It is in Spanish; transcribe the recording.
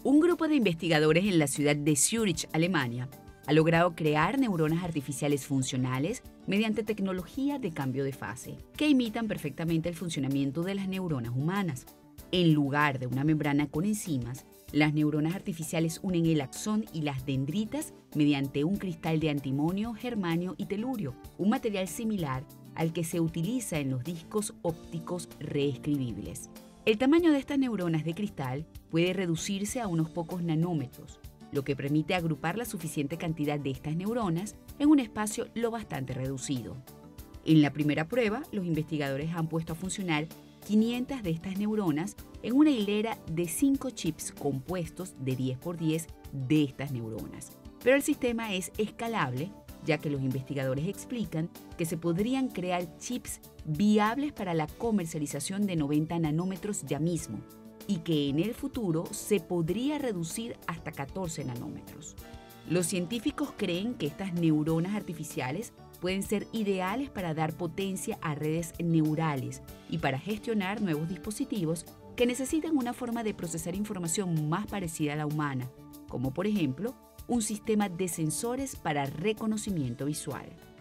Un grupo de investigadores en la ciudad de Zúrich, Alemania, ha logrado crear neuronas artificiales funcionales mediante tecnología de cambio de fase, que imitan perfectamente el funcionamiento de las neuronas humanas. En lugar de una membrana con enzimas, las neuronas artificiales unen el axón y las dendritas mediante un cristal de antimonio, germanio y telurio, un material similar al que se utiliza en los discos ópticos reescribibles. El tamaño de estas neuronas de cristal puede reducirse a unos pocos nanómetros, lo que permite agrupar la suficiente cantidad de estas neuronas en un espacio lo bastante reducido. En la primera prueba, los investigadores han puesto a funcionar 500 de estas neuronas en una hilera de 5 chips compuestos de 10 por 10 de estas neuronas. Pero el sistema es escalable, ya que los investigadores explican que se podrían crear chips viables para la comercialización de 90 nanómetros ya mismo y que en el futuro se podría reducir hasta 14 nanómetros. Los científicos creen que estas neuronas artificiales pueden ser ideales para dar potencia a redes neurales y para gestionar nuevos dispositivos que necesitan una forma de procesar información más parecida a la humana, como por ejemplo un sistema de sensores para reconocimiento visual.